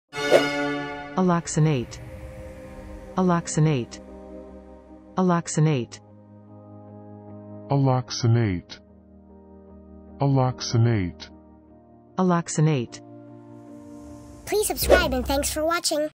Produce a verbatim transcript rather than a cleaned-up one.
Alloxanate. Alloxanate. Alloxanate. Alloxanate. Alloxanate. Alloxanate. Please subscribe and thanks for watching.